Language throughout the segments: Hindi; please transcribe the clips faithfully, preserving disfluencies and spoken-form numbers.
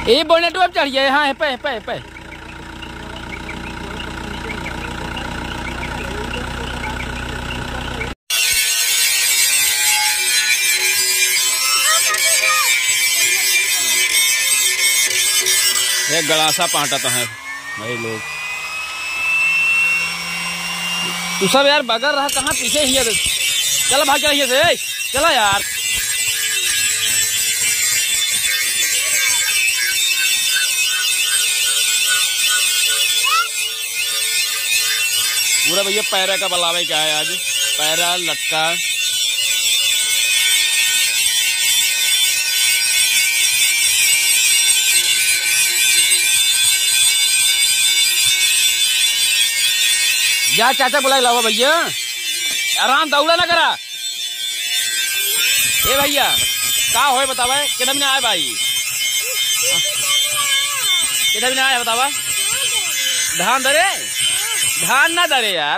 ये बोनेट अब चढ़ गया। हाँ पे पे पे ये गड़ासा पाटा तो है भाई लोग। तू सब यार बगर रहा कहाँ पीछे ही है। चला भाग चला से चला यार। पूरा भैया पैरा का बलावे क्या है आज। पैरा लटका जा चाचा बुला लावा भैया। आराम दौड़ा ना करा। ए भैया का होए बतावा कितना दिन आए भाई। कितना दिन आया बतावा। धान धरे धान ना धरे यार।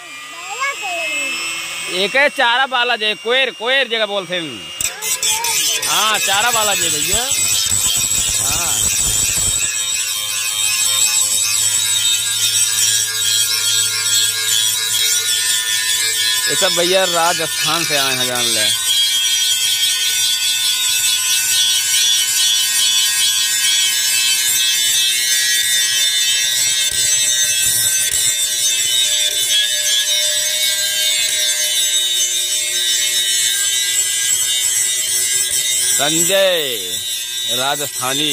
एक है चारा बाला जे कोयर कोयर जगह बोलते हैं। हाँ चारा बाला जे भैया। हाँ ये सब भैया राजस्थान से आए हैं जान ले। संजय राजस्थानी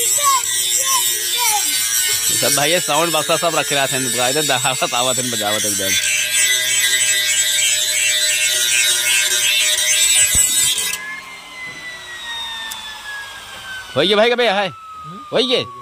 सब भैया साउंड बक्सा सब रख रहा था। इधर दहावत आवत है बजावत एकदम। वही भाई का भैया है वही है।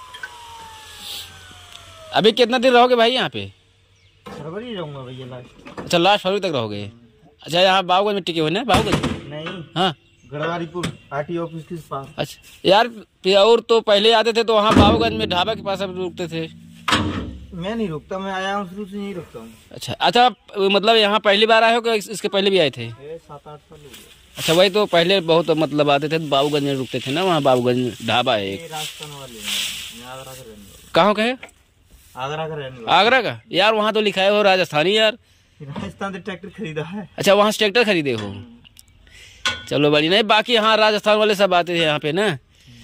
अभी कितना दिन रहोगे भाई यहाँ पे। फरवरी रहूंगा भैया लास्ट। अच्छा लास्ट फरवरी तक रहोगे। अच्छा यहाँ बाबूगंज में टिके हुए ना। बाबूगंज नहीं हाँ गढ़वारीपुर आरटीओ ऑफिस के पास। अच्छा यार और तो पहले आते थे तो वहाँ बाबूगंज में ढाबा के पास अब रुकते थे। मैं नहीं रुकता। मैं आया हूँ शुरू से नहीं रुकता हूँ। अच्छा अच्छा मतलब यहाँ पहली बार आए हो कि इसके पहले भी आए थे। सात आठ साल हो गए। अच्छा वही तो पहले बहुत मतलब आते थे बाबूगंज में रुकते थे ना। वहाँ बाबूगंज ढाबा है एक। राजस्थान वाले आगरा का रहने वाला। कहाँ का है। आगरा का रहने वाला। आगरा का यार। वहाँ तो लिखा है हो राजस्थानी यार। राजस्थान से ट्रैक्टर खरीदा है। अच्छा वहाँ से ट्रैक्टर खरीदे हो। चलो बड़ी नहीं बाकी हाँ राजस्थान वाले सब आते थे यहाँ पे ना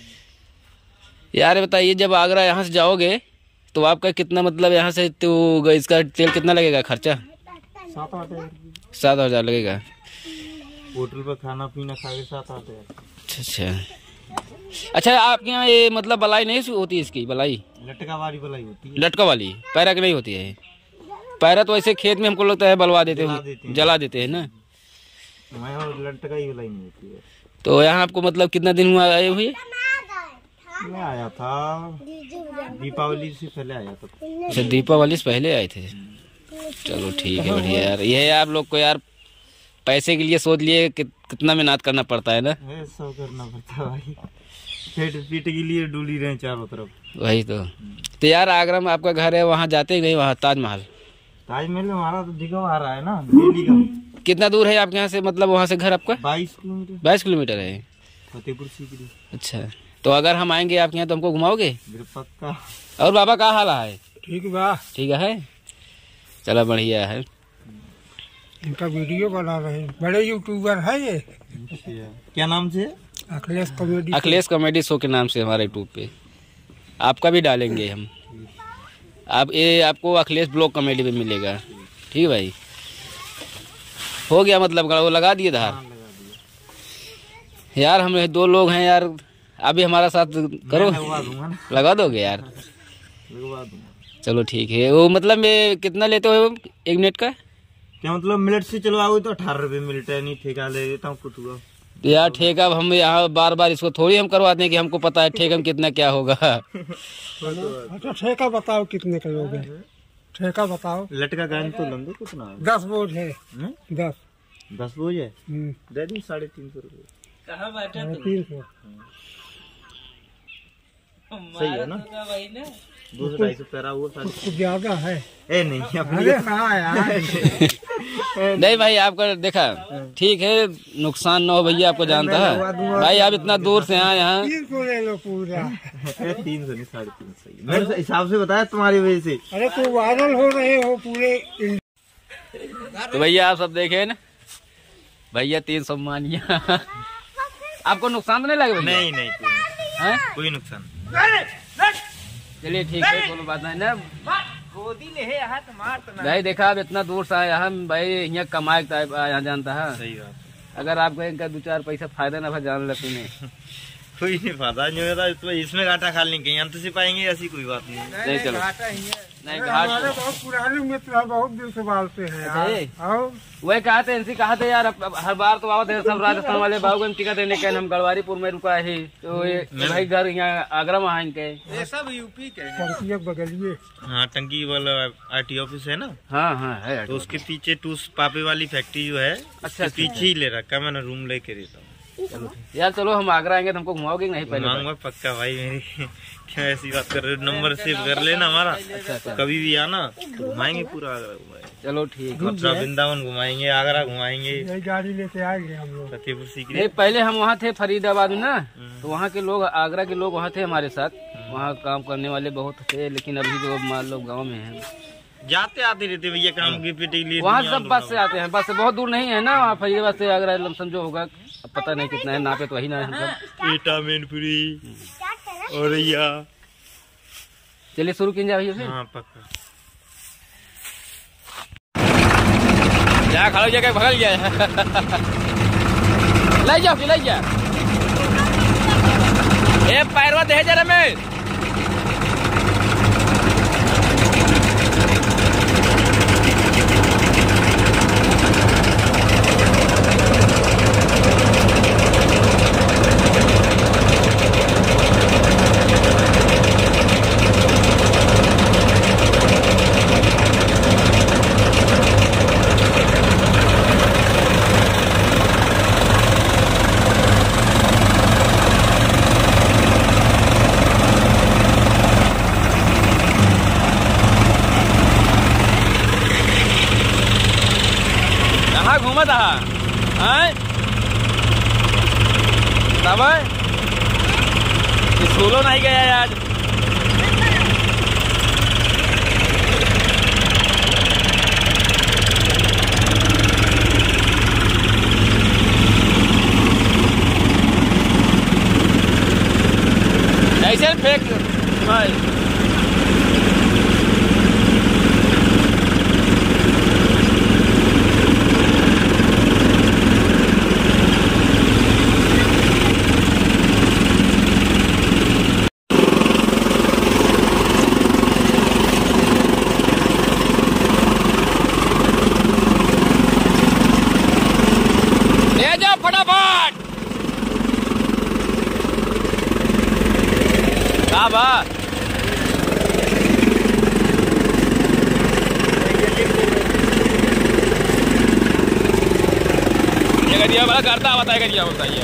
यार। बताइए जब आगरा यहाँ से जाओगे तो आपका कितना मतलब यहाँ से तो इसका तेल कितना लगेगा खर्चा। सात आठ हजार सात हजार लगेगा। होटल पर खाना पीना खा के सात आठ हजार। अच्छा अच्छा अच्छा आपके यहाँ ये मतलब बलाई नहीं होती इसकी बलाई। लटका वाली बलाई होती है। लटका वाली पैरा की नहीं होती है। पैरा तो ऐसे खेत में हमको लगता है बलवा देते हैं जला देते हैं ना। लटका ही बलाई नहीं होती है। तो यहाँ आपको मतलब कितना दिन हुआ आए हुए। मैं आया था दीपावली से पहले आया था। अच्छा दीपावली से पहले आए थे। चलो ठीक है बढ़िया यार। ये आप लोग को यार पैसे के लिए सोच लिए कि, कितना मेहनत करना पड़ता है ना। सब करना पड़ता है भाई। पेट पीट के लिए डूली रहे चारों तरफ। वही तो तो यार आगरा में आपका घर है वहाँ जाते ही नहीं वहाँ ताजमहल। ताजमहल हमारा तो दिखा आ रहा है ना डेली का। कितना दूर है आपके यहाँ से मतलब वहाँ से घर आपका। बाईस किलोमीटर बाईस किलोमीटर है फतेहपुर सीकरी। अच्छा तो अगर हम आएंगे आपके यहाँ तो हमको घुमाओगे पक्का। और बाबा का हाल है। ठीक बा ठीक है चलो बढ़िया है। इनका वीडियो बना रहे हैं बड़े यूट्यूबर है ये। क्या नाम से। Akhilesh comedy. Akhilesh comedy show के नाम से हमारे यूट्यूब पे आपका भी डालेंगे हम। आप ये आपको अखिलेश ब्लॉग कॉमेडी पे मिलेगा। ठीक है भाई हो गया मतलब वो लगा दिए धार। यार हम दो लोग हैं यार। अभी हमारा साथ करो लगा दोगे यार। चलो ठीक है। वो मतलब कितना लेते हो एक मिनट का। क्या मतलब मिनट से चलवाओगे तो अठारह रुपए मिनट है। नहीं ठेका ले देता हूँ कुछ हुआ। यार ठेका हम यहाँ बार बार इसको थोड़ी हम करवाते हैं कि हमको पता है ठेका में कितना क्या होगा। अच्छा ठेका बताओ कितने का लोगे। ठेका बताओ। लटका गान तो लंदे कितना है। दस बोझ है। दस दस बोझ है। दे दी साढ़े तीन सौ रुपये। कहाँ बैठे तीन सौ। सही है ना, दो सौ ढाई सौ पैरा वो कुछ ज्यादा है। ए नहीं अरे हाँ यार नहीं भाई आपका देखा ठीक है, नुकसान न हो भैया, आपको जानता है भाई, आप इतना दूर से आए यहाँ। तीन सौ ले लो पूरा, तीन सौ नहीं साढ़े तीन सौ मेरे हिसाब से बताया तुम्हारी वजह से। अरे तो वायरल हो रहे हो पूरे। तो भैया आप सब देखे ना भैया, तीन सौ मानिया आपको नुकसान तो नहीं लगे? नहीं नहीं कोई, कोई नुकसान। चलिए ठीक है, कोई बात नहीं ना भाई। देखा आप इतना दूर से आए हम भाई, यहाँ कमाए यहाँ जानता है। सही बात, अगर आपको इनका दो चार पैसा फायदा ना जान ले तूने कोई नहीं फायदा नहीं होता, तो इसमें घाटा खा लेंगे, यहाँ तो पाएंगे, ऐसी कोई बात नहीं। नहीं चलो नहीं, घाट बहुत पुराने मित्र है, बहुत दिन से बालते हैं। वही कहा थे इनसे कहा थे यार, हर बार तो आओ थे सब राजस्थान वाले बाबूगंज टिकट देने के, हम गढ़वारीपुर में रुका है, तो ये भाई घर यहाँ आगरा में है इनके, ये सब यूपी के बगलिए। हाँ टंकी वाला आर टी ऑफिस है ना। हाँ हाँ है, तो उसके पीछे टूस पापे वाली फैक्ट्री जो है, अच्छा पीछे ही ले रखा, मैंने रूम लेके रहता हूँ। चलो यार, चलो हम आगरा आएंगे तो हमको घुमाओगे नहीं? पहले घुमाऊंगा पक्का भाई, मेरी क्या ऐसी बात कर रहे हो, नंबर सेव कर लेना हमारा। अच्छा, अच्छा। कभी भी आना तो घुमाएंगे पूरा आगरा, घुमाएंगे। चलो ठीक है, वृंदावन घुमाएंगे, आगरा घुमाएंगे, गाड़ी लेके आएंगे हम लोग फतेहपुर सीकरी। पहले हम वहाँ थे फरीदाबाद में ना, तो वहाँ के लोग, आगरा के लोग वहाँ थे हमारे साथ, वहाँ काम करने वाले बहुत थे, लेकिन अभी जो मान लो गाँव में है, जाते आते रहते भैया काम के पेटे के लिए। वहाँ सब बस से आते हैं, बस से बहुत दूर नहीं है ना, वहाँ फरीदाबाद से आगरा समझो होगा, अब पता नहीं कितना है, नापे तो वही ना है सब। एटा मैनपुरी और या चलिए शुरू कीजिए भैया फिर। हाँ पक्का, जा खड़ा जगह भगल गया ले जाओ ले जाओ, ए पैरवा दे जरा में। घूमा था तब स्कूलों नहीं गया आज। ऐसे फेंक भाई, ये बड़ा करता बताएगा क्या होता है।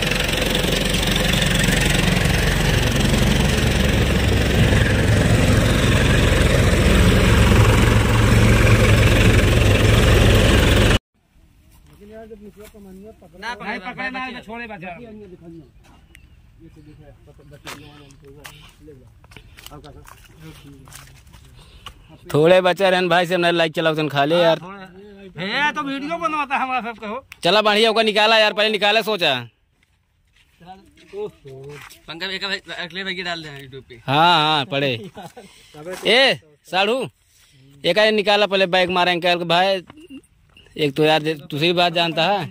ना पकड़े ना छोड़े बचा। थोड़े बच्चे रहन भाई से लाइक चलाओ खा ले यार, है तो वीडियो बनवाता है हमारा सब कहो। चला बढ़िया होगा, निकाला यार, पहले निकाला सोचा। पंखा अगले भाई डाल दे यूट्यूब पे। हाँ हाँ पढ़े ए साढ़ू एक निकाला, पहले बैग मारे अंकल भाई, एक तो यार तुझे भी बात जानता है।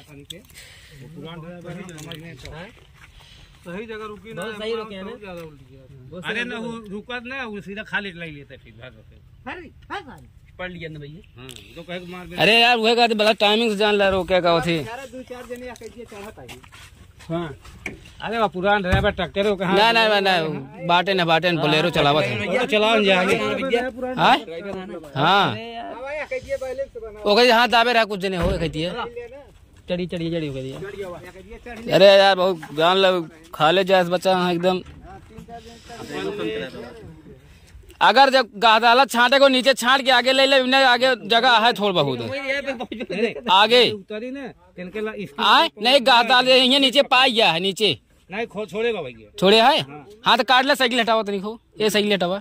सही जगह रुकी ना, सही रुके ना, अरे ना रुका ना, सीधा खाली ले लेते फिर पढ़ लिया ना भैया। हाँ तो कहे मार। अरे यार वही कहते बड़ा टाइमिंग से जान ला रो क्या कहो थी। दो चार जने आके चढ़ाता है। हां अरे वो पुरान ड्राइवर ट्रैक्टर कहां? ना ना ना बाटे ना बाटे ना बोलेरो चलावत है, तो चलाओ जाएंगे। हां हां ओ कही हां दाबे रहा कुछ जने हो कहती है चढ़ी चढ़ी चढ़ी हो गई। अरे यार बहुत जान लो खा ले जाए बच्चा एकदम अगर जब अदालत छांटे को नीचे छांट के आगे ले ले, आगे जगह है थोड़ा बहुत आगे आए नहीं अदालत यहाँ नीचे पाई गया है नीचे नहीं छोड़ेगा भैया छोड़े है। हाँ तो काट ले साइकिल हटावा तो नहीं खो ये साइकिल हटावा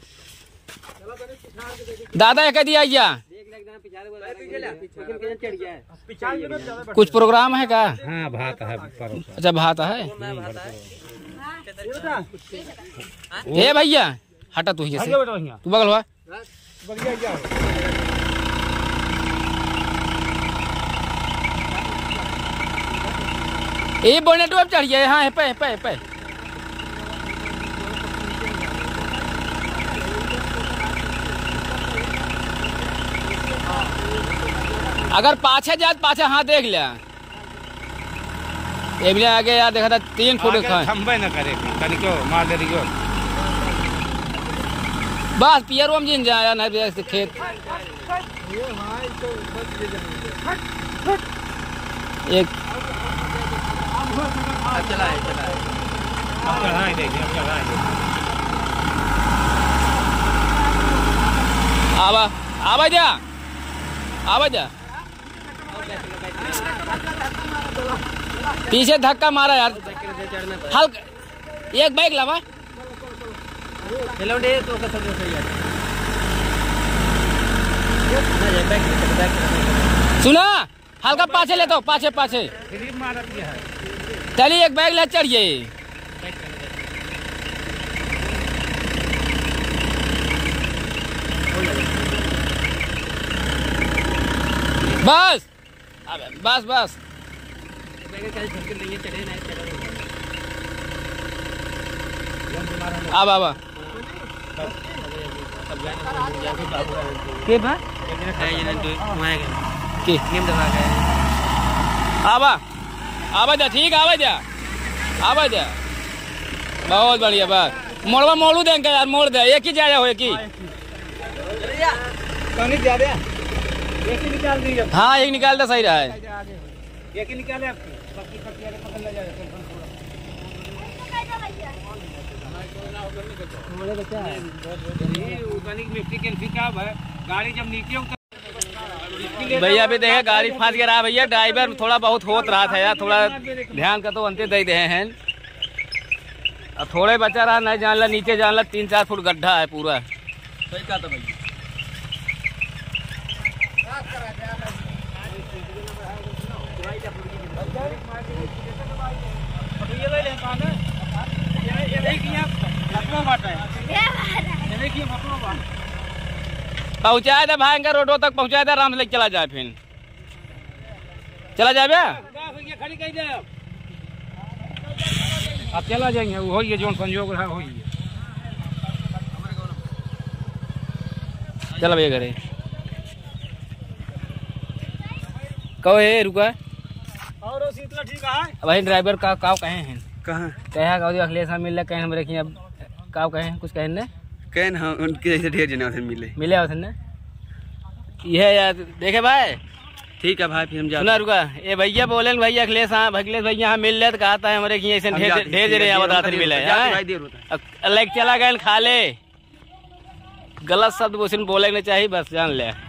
दादा एक दिया आइया कुछ प्रोग्राम है का? हाँ भात है। अच्छा भात है। ए भैया हटा तू ही तू बगल हुआ ये बोनेट अब चढ़ गया। हाँ है पे पे पे अगर पाछे जात पाछे हाँ देख लिया ये भी आगे यार देखा था तीन फुट खंबे न करे कनिको मार दे रियो बस पियर हम जिन जाया ना खेत एक चला है चला है अब चला है देखिए अब चला है आवा आवा जा आवा जा पीछे धक्का मारा यार हल्का एक बाइक लावा सुना हल्का पाछे लेता हूँ पाछे पाछे चलिए एक बैग ले चढ़िए बस बस बस अब अब के बा के आवा आवा जा ठीक आवा जा आवा जा बहुत बढ़िया बात मोड़वा मोड़ू देंगे यार मोड़ दे एक ही जाया हो एक ही हाँ एक निकाल दे सही रहा है एक ही निकाले गाड़ी जब नीचे भैया भी देखे गाड़ी फंस गया रहा भैया ड्राइवर थोड़ा बहुत होत रहा था यार थोड़ा ध्यान का तो अंते दे दे हैं अब थोड़े बचा रहा नहीं जान ला नीचे जान ला तीन चार फुट गड्ढा है पूरा सही कहा था भैया पहुँचाया था भाई रोडों तक पहुँचाया था आराम से लेके चला जाए फिर चला जाए भैया खड़ी कही दे अब चला जाएंगे हो जो संयोग रहा हो चला भैया घरे कहो है रुका और शीतला ठीक है भाई ड्राइवर का काव कहे हैं कहाँ कहा कहो अखिलेश मिल रहा कहें हम रखिए अब काव कहे कुछ कहें ने कहन हाँ उनके जैसे ढेर जना उसे मिले मिले उसे ने ये यार देखे भाई ठीक है भाई फिर हम जा सुना रुका ये भैया बोले भैया अखिलेश हाँ अखिलेश भैया यहाँ मिल रहे तो कहा हमारे ऐसे ढेर ढेर जने बताते मिले लाइक चला गए खा ले गलत शब्द बोले नहीं चाहिए बस जान ले।